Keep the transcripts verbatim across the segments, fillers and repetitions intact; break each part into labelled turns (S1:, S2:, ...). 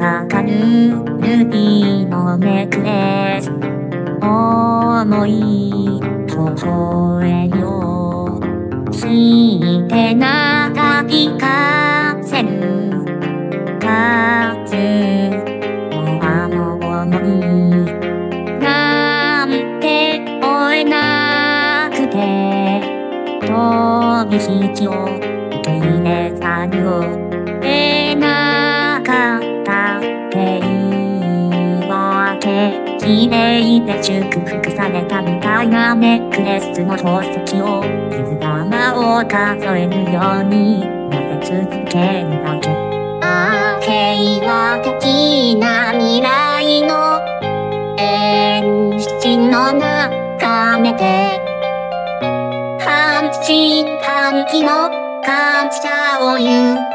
S1: かかるルビーのネックレス思い微笑みをして長引かせる数のあの想いなんて追えなくて飛び引きを受け入れざるを得なかったって言い訳綺麗で祝福されたみたいなネックレスの宝石を傷玉を数えるようになぜ続けるだけああ平和的な未来の演出の眺めて半信半疑の感謝を言う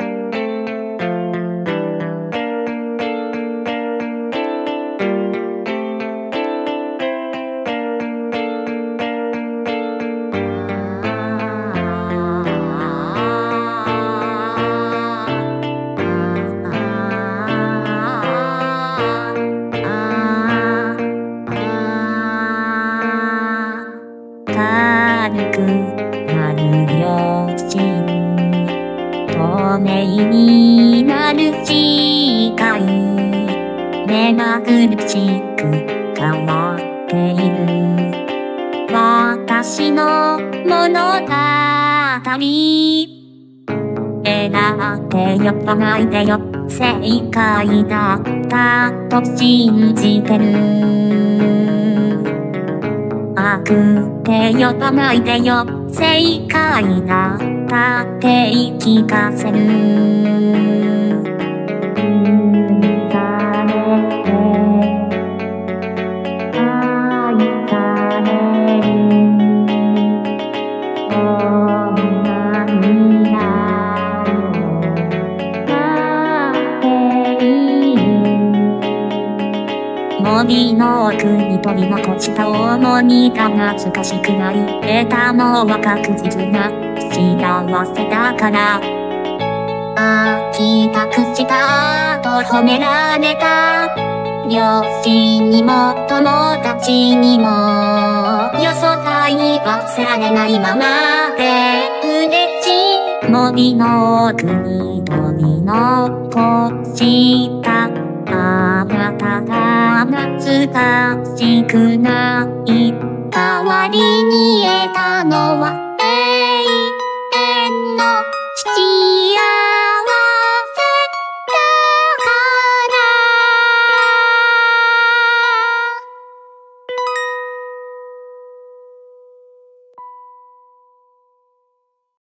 S1: 軽くなるよし透明になる視界目まぐるしく変わっている私の物語選んでよばないでよ正解だったと信じてるあくて呼ばないでよ正解だったって言い聞かせる森の奥に取り残した重荷が懐かしくない得たのは確実な幸せだから飽きたくしたと褒められた両親にも友達にもよそたい忘れられないままで嬉しい森の奥に取り残したあなたが懐かしくない代わりに得たのは